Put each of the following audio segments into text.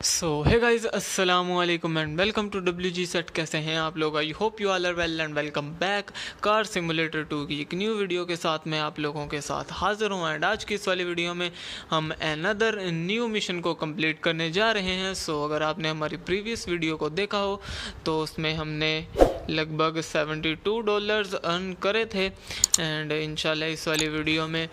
सो हे guys अस्सलाम वालेकुम and welcome to WG set. कैसे हैं आप लोग? I hope you all are well and welcome back car simulator 2 की एक न्यू वीडियो के साथ मैं आप लोगों के साथ हाजिर हूँ। एंड आज की इस वाली वीडियो में हम अनदर न्यू मिशन को कंप्लीट करने जा रहे हैं। सो अगर आपने हमारी प्रीवियस वीडियो को देखा हो तो उसमें हमने लगभग $72 अर्न करे थे एंड इंशाल्लाह इस वाली वीडियो में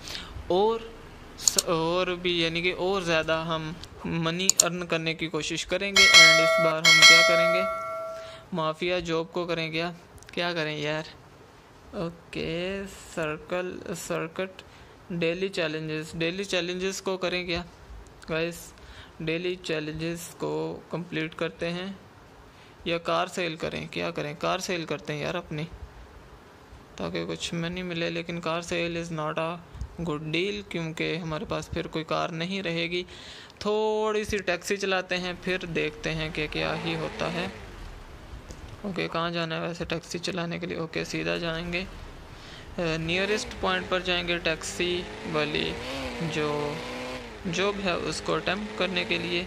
और भी यानी कि और ज़्यादा हम मनी अर्न करने की कोशिश करेंगे। एंड इस बार हम क्या करेंगे, माफिया जॉब को करेंगे। क्या करें यार? ओके, सर्किट डेली चैलेंजेस को करें क्या गाइस? डेली चैलेंजेस को कंप्लीट करते हैं या कार सेल करें? क्या करें? कार सेल करते हैं यार अपनी, ताकि कुछ मनी मिले। लेकिन car sale is not a good deal क्योंकि हमारे पास फिर कोई कार नहीं रहेगी। थोड़ी सी टैक्सी चलाते हैं फिर देखते हैं कि क्या ही होता है। ओके, कहाँ जाना है वैसे टैक्सी चलाने के लिए? ओके, सीधा जाएंगे, नियरेस्ट पॉइंट पर जाएंगे टैक्सी वाली जो जॉब है उसको अटेम्प्ट करने के लिए।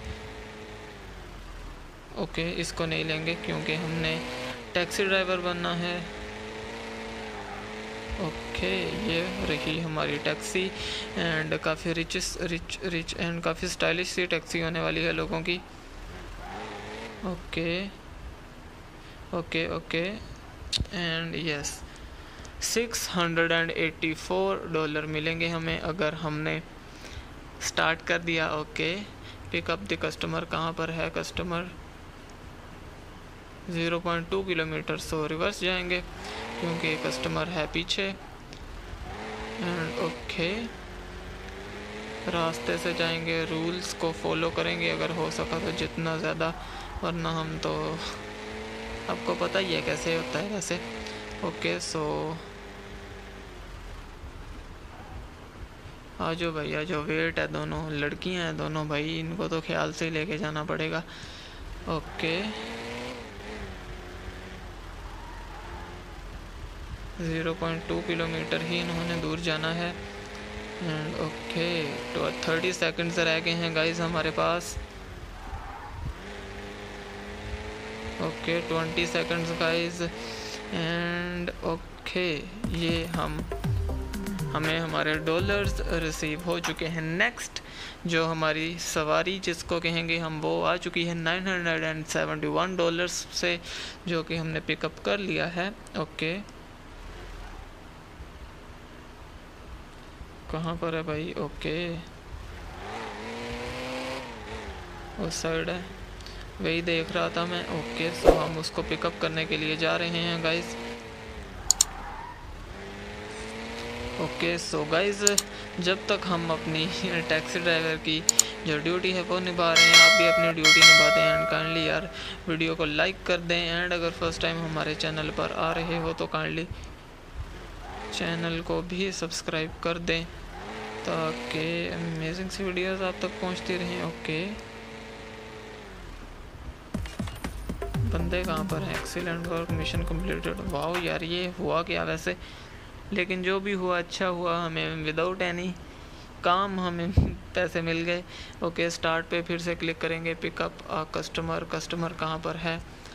ओके, इसको नहीं लेंगे क्योंकि हमने टैक्सी ड्राइवर बनना है। ओके, ये रही हमारी टैक्सी एंड काफ़ी रिच एंड काफ़ी स्टाइलिश सी टैक्सी होने वाली है लोगों की। Okay okay okay and yes, $684 मिलेंगे हमें अगर हमने स्टार्ट कर दिया। Okay, pick up the customer. कहाँ पर है कस्टमर? 0.2 किलोमीटर। सो रिवर्स जाएंगे क्योंकि कस्टमर है पीछे। एंड ओके, रास्ते से जाएंगे, रूल्स को फॉलो करेंगे अगर हो सका तो जितना ज़्यादा, वरना हम तो आपको पता ही है कैसे होता है वैसे। ओके, सो आ जाओ भाई आ जाओ, वेट है, दोनों लड़कियां हैं दोनों भाई, इनको तो ख्याल से लेके जाना पड़ेगा। ओके, 0.2 किलोमीटर ही इन्होंने दूर जाना है। एंड ओके, तो 30 सेकंड्स रह गए हैं गाइस हमारे पास। Okay, 20 seconds guys. And okay, ये हमें हमारे डॉलर्स रिसीव हो चुके हैं। नेक्स्ट जो हमारी सवारी जिसको कहेंगे हम, वो आ चुकी है $971 से, जो कि हमने पिकअप कर लिया है। ओके, कहाँ पर है भाई? ओके, उस साइड है, वही देख रहा था मैं। ओके, सो हम उसको पिकअप करने के लिए जा रहे हैं गाइस। ओके, सो गाइस, जब तक हम अपनी टैक्सी ड्राइवर की जो ड्यूटी है वो निभा रहे हैं, आप भी अपनी ड्यूटी निभाते हैं। एंड काइंडली यार वीडियो को लाइक कर दें एंड अगर फर्स्ट टाइम हमारे चैनल पर आ रहे हो तो काइंडली चैनल को भी सब्सक्राइब कर दें ताकि अमेजिंग सी वीडियोस आप तक पहुंचती रहें। ओके, बंदे कहाँ पर हैं? Excellent work, mission completed. वाह यार, ये हुआ क्या वैसे? लेकिन जो भी हुआ अच्छा हुआ, हमें विदाउट एनी काम हमें पैसे मिल गए। ओके, स्टार्ट पे फिर से क्लिक करेंगे, पिकअप कस्टमर। कस्टमर कहाँ पर है?